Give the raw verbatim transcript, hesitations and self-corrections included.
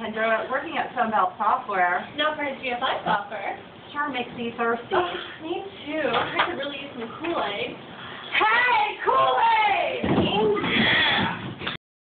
Kendra. Working at Sunbelt Software. Not for G F I software. Sure makes me thirsty. Oh, me too. I could really use some Kool Aid. Hey!